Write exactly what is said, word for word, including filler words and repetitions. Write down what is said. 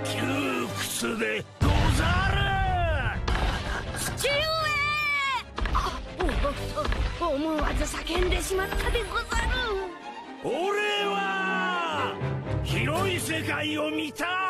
窮屈でござる。 父上。あ、おお思わず叫んでしまったでござる。 俺は広い世界を見た